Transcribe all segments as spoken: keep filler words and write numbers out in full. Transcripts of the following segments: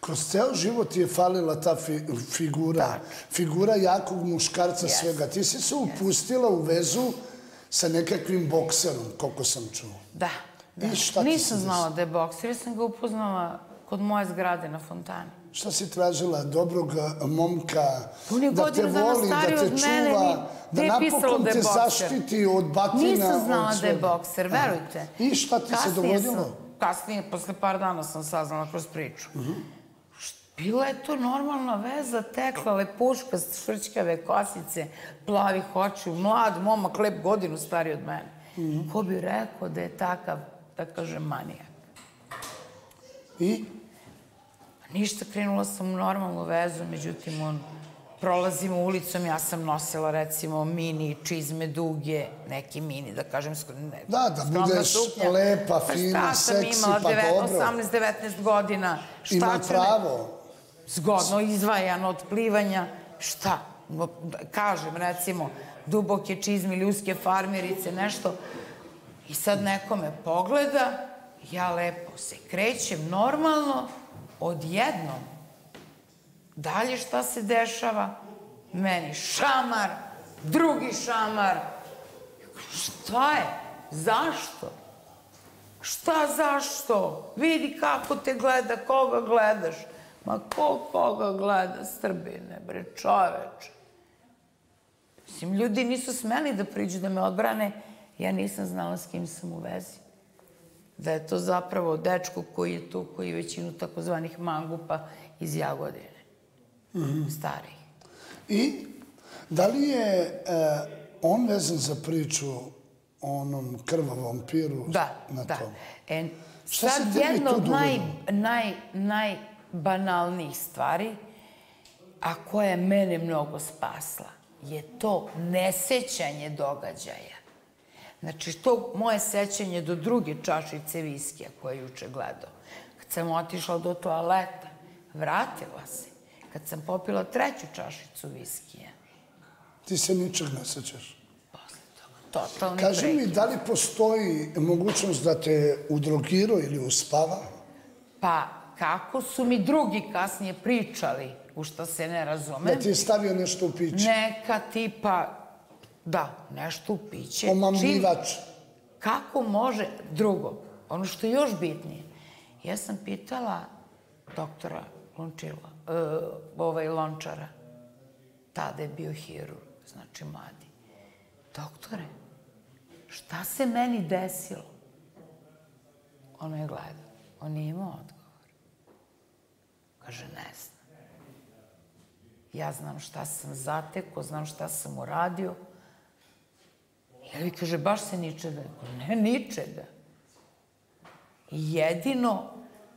Kroz ceo život ti je falila ta figura, figura jakog muškarca svega. Ti si se upustila u vezu sa nekakvim bokserom, koliko sam čuo. Da. Nisam znala da je bokser, jer sam ga upoznala kod moje zgrade na Fontani. Šta si tražila? Dobrog momka, da te voli, da te čuva, da napokon te zaštiti od batina. Nisam znala da je bokser, verujte. I šta ti se dogodilo? Kasnije, posle par dana sam saznala kroz priču. Bila je to normalna veza, tekla, lepuška, švrćkave kosice, plavih očiju, mlad momak, lep, godinu stariji od mene. Ko bi rekao da je takav, da kažem, manijak. I? Ništa, krenula sam u normalnu vezu, međutim, on prolazimo ulicom, ja sam nosila, recimo, mini čizme duge, neki mini, da kažem, skromna suknja. Da, da budeš lepa, fina, seksi, pa dobro. osamnaest devetnaest godina. Ima pravo. Zgodno, izvajano od plivanja. Šta? Kažem, recimo, duboke čizme ili uske farmerice, nešto. I sad neko me pogleda, ja lepo se krećem normalno, odjednom. Dalje šta se dešava? Meni šamar, drugi šamar. Šta je? Zašto? Šta zašto? Vidi kako te gleda, koga gledaš. Ma ko koga gleda, Srbine, bre, čoveče. Mislim, ljudi nisu smeli da priđu da me odbrane, ja nisam znala s kim sam u vezi. Da je to zapravo dečko koji je tu, koji je većinu takozvanih mangupa iz Jagodine. Starih. I da li je on vezan za priču o onom krvavom piru? Da, da. Sad jedna od najbanalnijih stvari, a koja je mene mnogo spasla, je to nesećanje događaja. Znači, to moje sećanje do druge čašice viskija koje je juče gledao. Kad sam otišla do toaleta, vratila se. Kad sam popila treću čašicu viskija. Ti se ničeg ne sećaš? Posle toga, totalni prekid. Kaži mi, da li postoji mogućnost da te udrogirao ili uspava? Pa, kako su mi drugi kasnije pričali, u što se ne razumem. Da ti je stavio nešto u piće? Neka tipa, da, nešto u piće. Omamljivač? Kako može, drugo, ono što je još bitnije, ja sam pitala doktora Lončila, ovaj Lončara, tada je bio hirurg, znači mladi. Doktore, šta se meni desilo? Ono je gledao, on nije imao odgovor. Kaže, ne znam. Ja znam šta sam zatekao, znam šta sam uradio. I kaže, baš se ničega. Ne, ničega. Jedino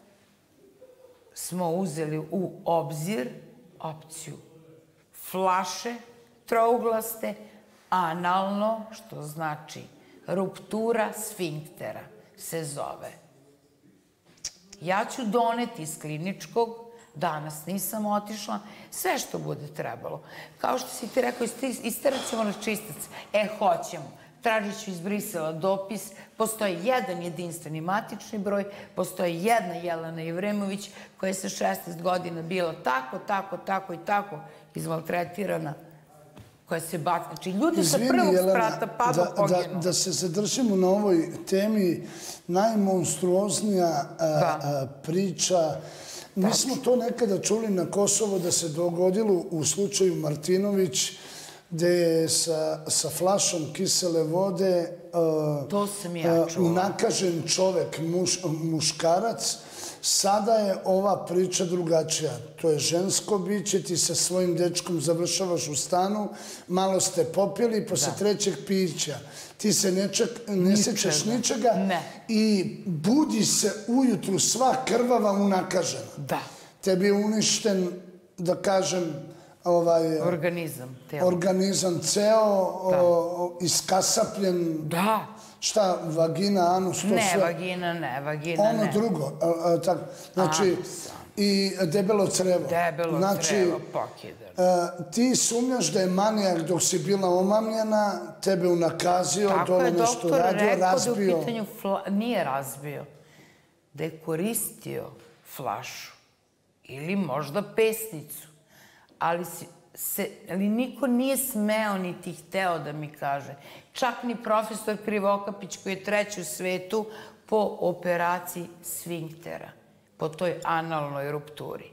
smo uzeli u obzir opciju flaše trouglaste, analno, što znači ruptura sfinktera, se zove. Ja ću doneti iz kliničkog, danas nisam otišla, sve što bude trebalo. Kao što si ti rekao, isterat ćemo na čistac. E, hoćemo. Tražit ću iz Brisela dopis, postoji jedan jedinstveni matični broj, postoji jedna Jelena Jevremović koja je sa šesnaest godina bila tako, tako, tako i tako izmaltretirana, koja se baca. Znači, ljudi sa prvog sprata padu poginu. Da se zadržimo na ovoj temi, najmonstruoznija priča, mi smo to nekada čuli na Kosovo da se dogodilo u slučaju Martinović, gde je sa flašom kisele vode unakažen čovek, muškarac. Sada je ova priča drugačija. To je žensko biće, ti sa svojim dečkom završavaš u stanu, malo ste popili, posle trećeg pića ti se ne sećaš ničega i budi se ujutru sva krvava unakažena. Da. Tebi je uništen, da kažem, organizam. Organizam ceo, iskasapljen. Da. Šta, vagina, anus, to sve? Ne, vagina ne, vagina ne. Ono drugo, znači, i debelo crevo. Debelo crevo, pokidano. Ti sumnjaš da je manijak dok si bila omamljena, tebe unakazio, dole nešto radio, razbio. Tako je doktor rekao da u pitanju, nije razbio, da je koristio flašu ili možda pesnicu. Ali, se, ali niko nije smeo niti hteo da mi kaže. Čak ni profesor Krivokapić koji je treći u svetu po operaciji sfinktera, po toj analnoj rupturi.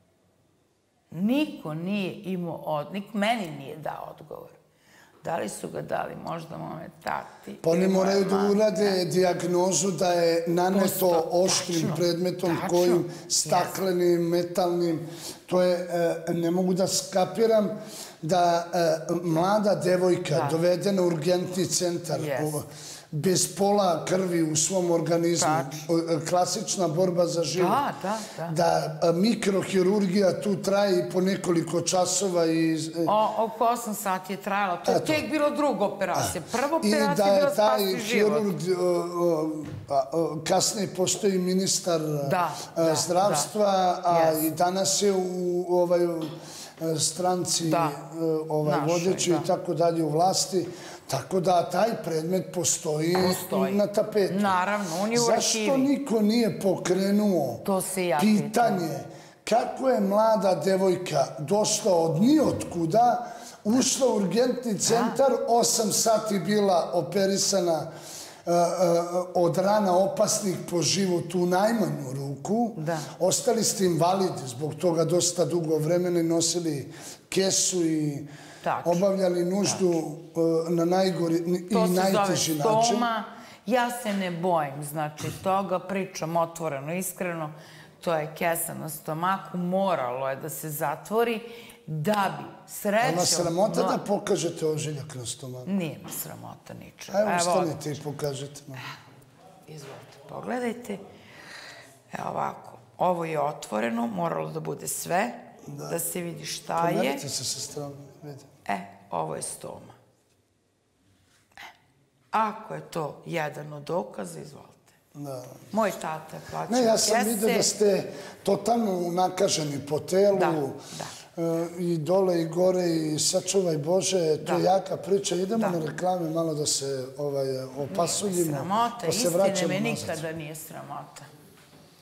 Niko nije imao od... Niko meni nije dao odgovor. Da li su ga dali možda mome tati? Pa oni moraju da urade dijagnozu da je naneto oštrim predmetom kojim staklenim, metalnim. To je, ne mogu da skapiram da mlada devojka dovedena u urgentni centar bez pola krvi u svom organizmu, klasična borba za život. Da, da, da. Da mikrohirurgija tu traje i po nekoliko časova. I... Oko osam sati je trajala. To je tek bilo druga operacija. Prva operacija je bila spasti život. I da je taj hirurg, kasnije postoji ministar zdravstva, a i danas je u stranci vodeći i tako dalje u vlasti. Tako da taj predmet postoji na tapeti. Naravno, on je u arhivi. Zašto niko nije pokrenuo pitanje kako je mlada devojka došla od nijotkuda, ušla u urgentni centar, osam sati bila operisana od rana opasnih po životu u najmanju ruku. Ostali ste invalidi, zbog toga dosta dugo vremena nosili kesu i obavljali nuždu na najgori i najteži način. To se zove stoma. Ja se ne bojim, znači, toga pričam otvoreno, iskreno. To je kesa na stomaku, moralo je da se zatvori da bi srećom... Ima sramota da pokažete ožiljak na stomaku? Nije mi sramota ničega. Evo, stanite i pokažete. Izvolite, pogledajte. Evo ovako, ovo je otvoreno, moralo da bude sve, da se vidi šta je. Pomerite se sa strane, vidim. E, ovo je stoma. Ako je to jedan od dokaza, izvolite. Moj tata je plaćao kese. Ne, ja sam vidio da ste totalno nakaženi po telu. I dole i gore i sačuvaj Bože. To je jaka priča. Idemo na reklame malo da se opasuljimo. Sramota, istine me nikada nije sramota.